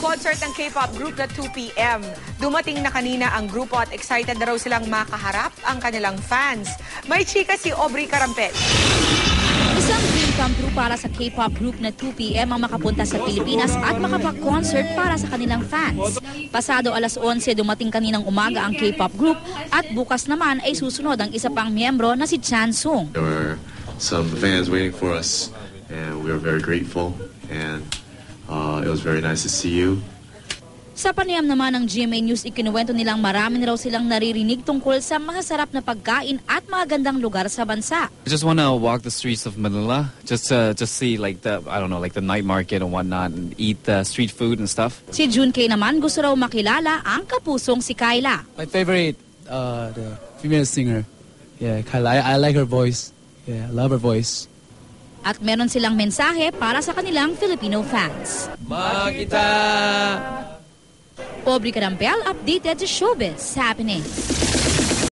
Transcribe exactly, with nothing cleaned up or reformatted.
concert ng K-pop group na two p m Dumating na kanina ang grupo at excited na raw silang makaharap ang kanilang fans. May chika si Aubrey Carampel. Isang dream come true para sa K-pop group na two p m ang makapunta sa Pilipinas at makapag-concert para sa kanilang fans. Pasado alas onse dumating kaninang umaga ang K-pop group at bukas naman ay susunod ang isa pang miyembro na si Chan Sung. There were some fans waiting for us and we were very grateful and uh, it was very nice to see you. Sa panayam naman ng G M A News, ikinuwento nilang marami na raw silang naririnig tungkol sa masasarap na pagkain at magandang lugar sa bansa. I just want to walk the streets of Manila, just to just see like the I don't know like the night market and whatnot, and eat the street food and stuff. Si Jun Kay naman gusto raw makilala ang kapusong si Kyla. My favorite, uh, the female singer, yeah, Kyla. I, I like her voice. Yeah, I love her voice. At meron silang mensahe para sa kanilang Filipino fans. Makita! Aubrey Carampel, updated sa Showbiz Happening.